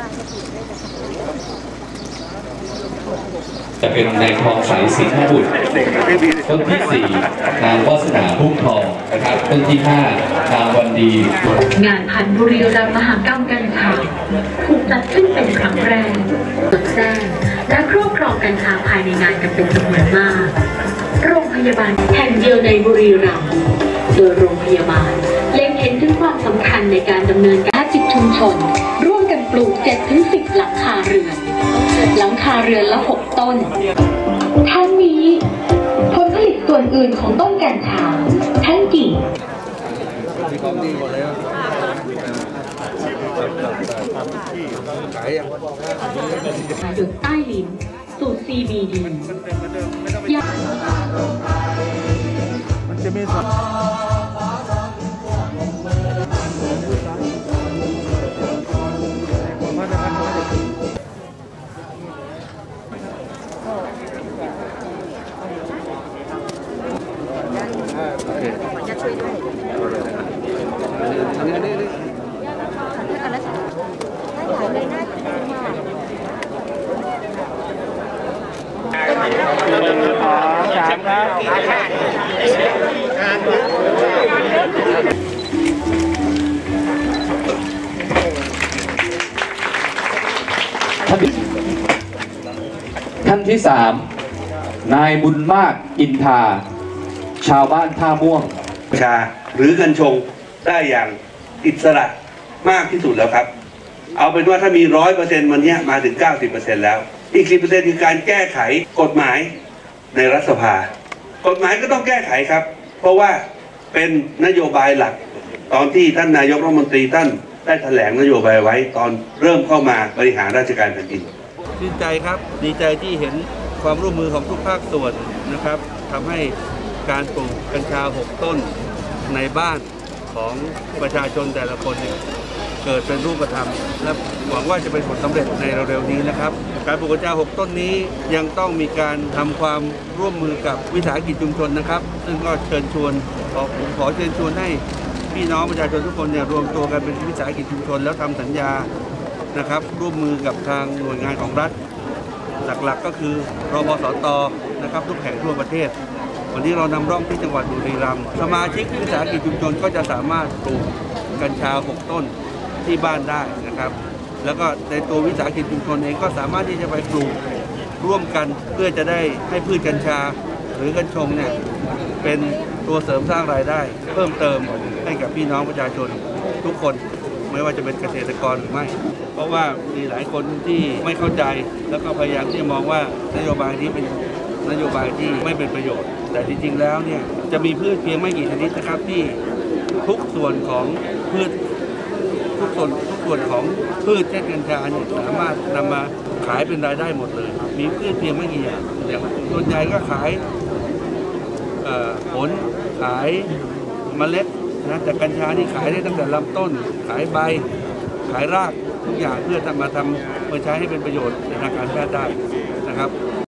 จะเป็นนายทองใสสิงห์บุตรต้นที่4นางวาสนาพุ่มทองนะครับต้นที่5นางวันดีงานพันบุรีรัมย์มหกรรมกัญชาถูกจัดขึ้นเป็นครั้งแรกจดแจ้งและครอบครองกัญชาภายในงานกันเป็นจำนวนมากโรงพยาบาลแห่งเดียวในบุรีรัมย์โดยโรงพยาบาลเล็งเห็นถึงความสำคัญในการดำเนินการจิตชุมชนร่วมกันปลูก 7-10 หลังคาเรือนละ 6 ต้นทั้งนี้ผลผลิตส่วนอื่นของต้นกัญชาทั้งกิ่งหยดใต้ลิ้นสูตร CBD มันจะมีส่วนจะช่วยด้วยอันนี้อันนั้นได้หลายเลยน่ากินมากท่านที่3นายบุญมากอินทาชาวบ้านท่าม่วงชาหรือกัญชงได้อย่างอิสระมากที่สุดแล้วครับเอาเป็นว่าถ้ามี 100% วันนี้มาถึง 90% แล้วอีก 10% คือการแก้ไขกฎหมายในรัฐสภากฎหมายก็ต้องแก้ไขครับเพราะว่าเป็นนโยบายหลักตอนที่ท่านนายกรัฐมนตรีท่านได้แถลงนโยบายไว้ตอนเริ่มเข้ามาบริหารราชการแผ่นดินดีใจครับดีใจที่เห็นความร่วมมือของทุกภาคส่วนนะครับทำให้การปลูกกัญชา6 ต้นในบ้านของประชาชนแต่ละคนเกิดเป็นรูปธรรมและหวังว่าจะเป็นผลสำเร็จในเร็วๆนี้นะครับการปลูกกัญชา6 ต้นนี้ยังต้องมีการทำความร่วมมือกับวิสาหกิจชุมชนนะครับซึ่งก็เชิญชวนผมขอเชิญชวนให้พี่น้องประชาชนทุกคนรวมตัวกันเป็นวิสาหกิจชุมชนแล้วทำสัญญานะครับร่วมมือกับทางหน่วยงานของรัฐหลักๆก็คือรพสต.นะครับทุกแห่งทั่วประเทศวันนี้เรานำร่องที่จังหวัดบุรีรัมย์สมาชิกวิสาหกิจชุมชนก็จะสามารถปลูกกัญชา6 ต้นที่บ้านได้นะครับแล้วก็ในตัววิสาหกิจชุมชนเองก็สามารถที่จะไปปลูกร่วมกันเพื่อจะได้ให้พืชกัญชาหรือกัญชงเนี่ยเป็นตัวเสริมสร้างรายได้เพิ่มเติมให้กับพี่น้องประชาชนทุกคนไม่ว่าจะเป็นเกษตรกรหรือไม่เพราะว่ามีหลายคนที่ไม่เข้าใจแล้วก็พยายามที่จะมองว่านโยบายนี้เป็นนโยบายที่ไม่เป็นประโยชน์แต่จริงๆแล้วเนี่ยจะมีพืชเพียงไม่กี่ชนิดนะครับที่ทุกส่วนของพืชทุกส่วนของพืชเช่นกัญชาเนี่ยสามารถนำมาขายเป็นรายได้หมดเลยมีพืชเพียงไม่กี่อย่างส่วนใหญ่ก็ขายผลขายเมล็ดนะแต่กัญชานี่ขายได้ตั้งแต่ลำต้นขายใบขายรากทุกอย่างเพื่อมาใช้ให้เป็นประโยชน์ในทางการแพทย์ได้นะครับ